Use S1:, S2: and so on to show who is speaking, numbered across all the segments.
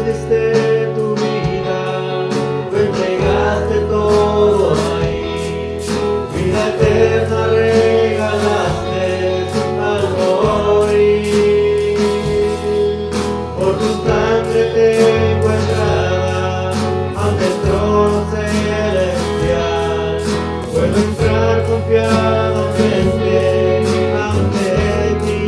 S1: diste tu vida, lo entregaste todo ahí. Vida eterna regalaste al morir. Por tu sangre tengo entrada ante el trono celestial. Puedo entrar confiadamente ante ti.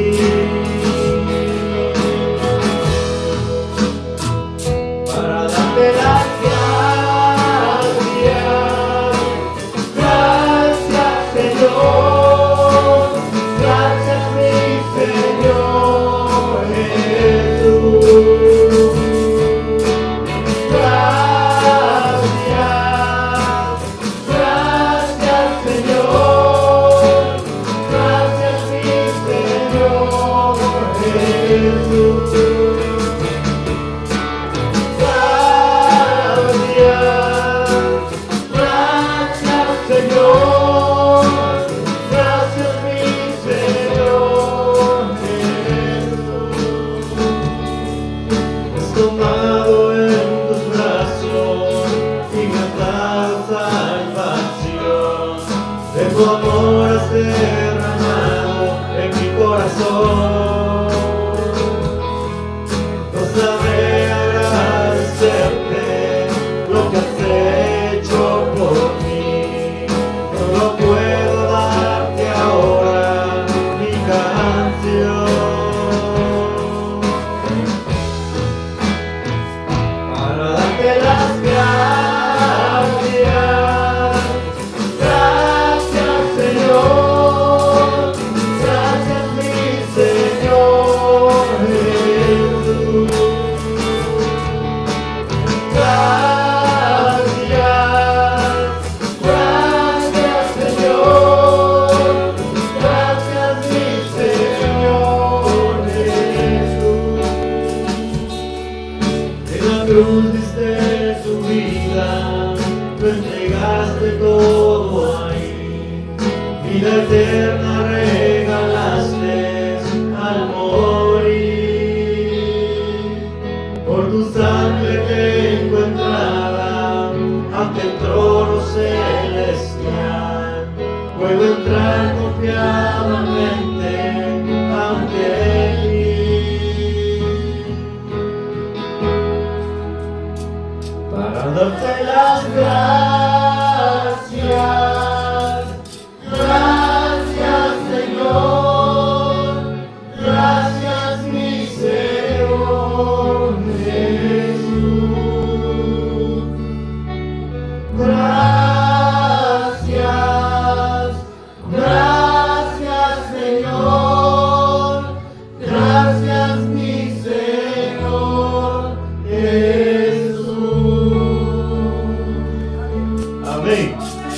S1: Para darte las gracias. Gracias, Señor. Gracias, mi Señor Jesús. Gracias, Señor. Gracias, mi Señor Jesús. Gracias, Señor. Gracias, mi Señor Jesús. Es tomado en tus brazos y me has dado salvación. De tu amor has derramado en mi corazón. No sabré agradecerte lo que has hecho por mí. Solo puedo darte ahora mi canción. Para darte las gracias. Gracias, Señor. Gracias, mi Señor Jesús. Gracias, Señor. Gracias, mi Señor Jesús. En la cruz diste tu vida, lo entregaste todo ahí. Vida eterna regalaste al morir. Por tu sangre tengo entrada ante el trono celestial. Puedo entrar confiadamente ante ti. Para darte las gracias. Gracias, Señor. Gracias, mi Señor Jesús. Gracias, Señor. Gracias, mi Señor Jesús. Amén.